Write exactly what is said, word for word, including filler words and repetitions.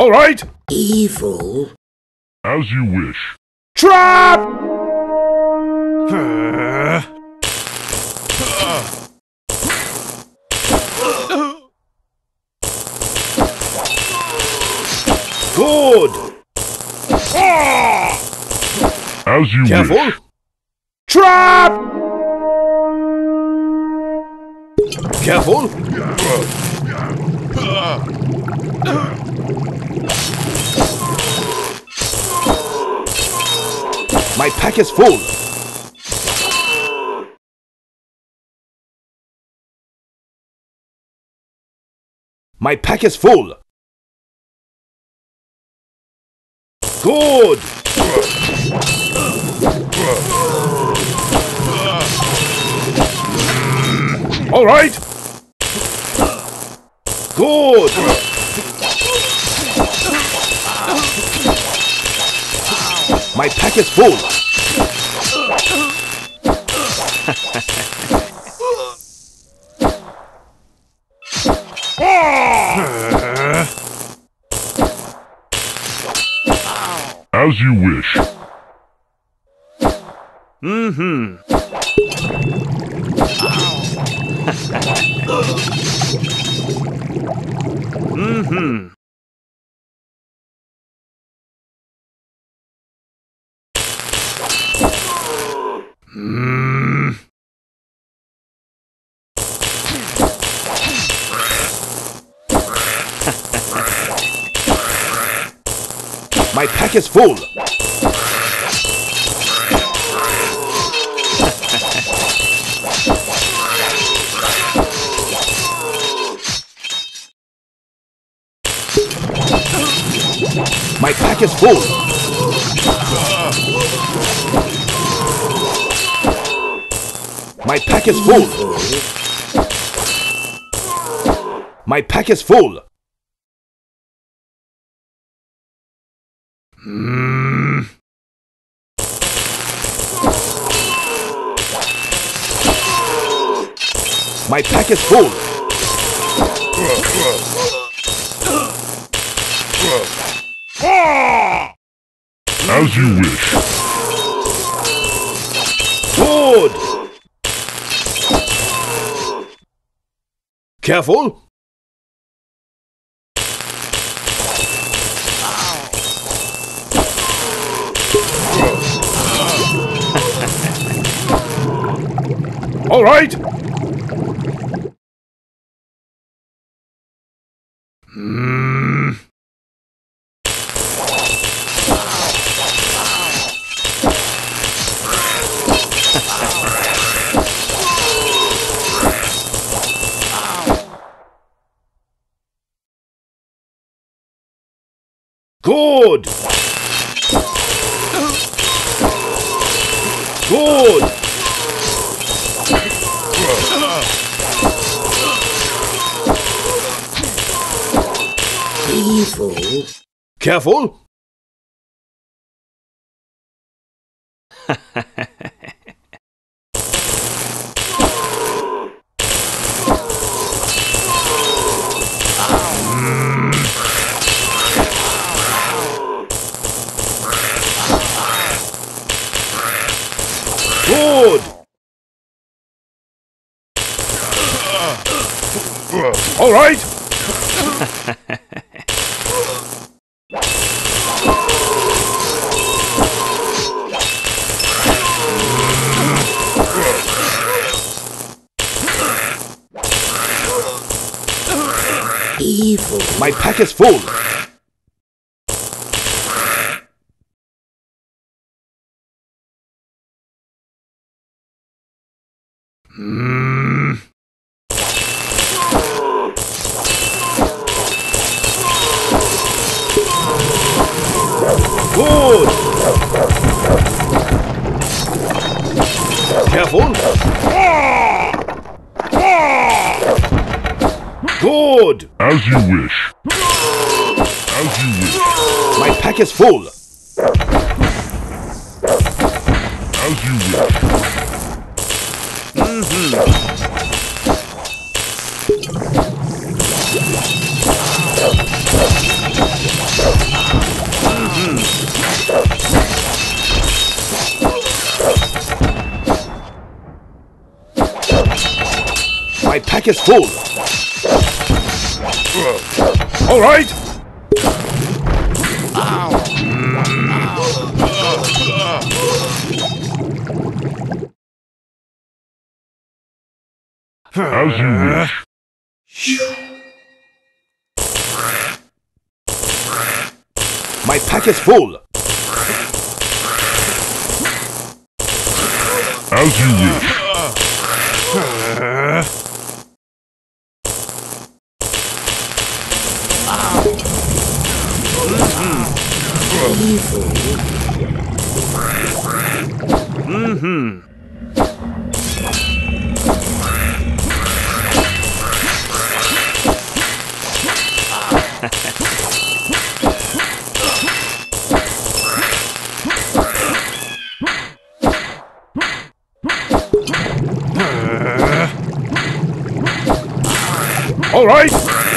All right. Evil. As you wish. Trap! Good. As you Careful. wish. Trap! Careful. My pack is full. My pack is full. Good. All right. Good. My pack is full. As you wish. Mm-hmm. Mm-hmm. Mm. My pack is full. My pack is full. My pack is full. My pack is full. Mm. My pack is full. As you wish. Good. Careful. All right. Hmm. Good. Good. Evil. Careful. Good. All right. Evil. My pack is full. Hmm. Good. Careful. Good. As you wish. As you wish. My pack is full. As you wish. Mm-hmm. My pack is full. All right. As you wish. My pack is full. As you wish. Mm-hmm. All right.